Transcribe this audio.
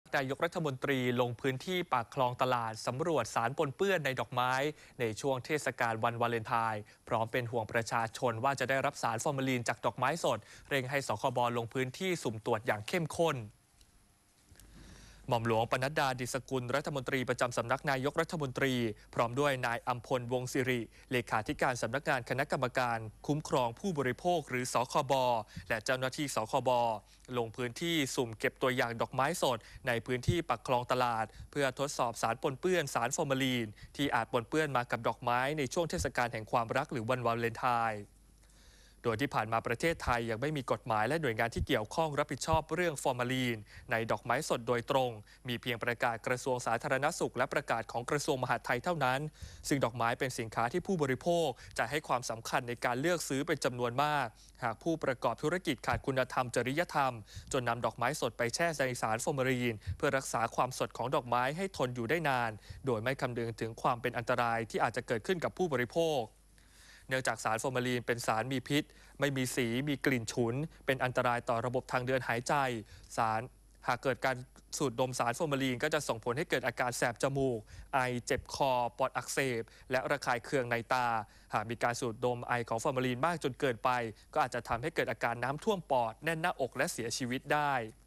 นายกรัฐมนตรีลงพื้นที่ปากคลองตลาดสำรวจสารปนเปื้อนในดอกไม้ในช่วงเทศกาลวันวาเลนไทน์พร้อมเป็นห่วงประชาชนว่าจะได้รับสารฟอร์มาลีนจากดอกไม้สดเร่งให้สคบลงพื้นที่สุ่มตรวจอย่างเข้มข้นหม่อมหลวงปนัดดา ดิษฐกุลรัฐมนตรีประจำสำนักนายกรัฐมนตรีพร้อมด้วยนายอัมพล วงศ์สิริเลขาธิการสำนักงานคณะกรรมการคุ้มครองผู้บริโภคหรือสคบและเจ้าหน้าที่สคบลงพื้นที่สุ่มเก็บตัวอย่างดอกไม้สดในพื้นที่ปากคลองตลาดเพื่อทดสอบสารปนเปื้อนสารฟอร์มาลีนที่อาจปนเปื้อนมากับดอกไม้ในช่วงเทศกาลแห่งความรักหรือวันวาเลนไทน์โดยที่ผ่านมาประเทศไทยยังไม่มีกฎหมายและหน่วยงานที่เกี่ยวข้องรับผิดชอบเรื่องฟอร์มาลีนในดอกไม้สดโดยตรงมีเพียงประกาศกระทรวงสาธารณสุขและประกาศของกระทรวงมหาดไทยเท่านั้นซึ่งดอกไม้เป็นสินค้าที่ผู้บริโภคจะให้ความสำคัญในการเลือกซื้อเป็นจำนวนมากหากผู้ประกอบธุรกิจขาดคุณธรรมจริยธรรมจนนำดอกไม้สดไปแช่ในสารฟอร์มาลีนเพื่อรักษาความสดของดอกไม้ให้ทนอยู่ได้นานโดยไม่คำนึงถึงความเป็นอันตรายที่อาจจะเกิดขึ้นกับผู้บริโภคเนื่องจากสารฟอร์มาลีนเป็นสารมีพิษไม่มีสีมีกลิ่นฉุนเป็นอันตรายต่อระบบทางเดินหายใจหากเกิดการสูดดมสารฟอร์มาลีนก็จะส่งผลให้เกิดอาการแสบจมูกไอเจ็บคอปอดอักเสบและระคายเคืองในตาหากมีการสูดดมไอของฟอร์มาลีนมากจนเกินไปก็อาจจะทำให้เกิดอาการน้ำท่วมปอดแน่นหน้าอกและเสียชีวิตได้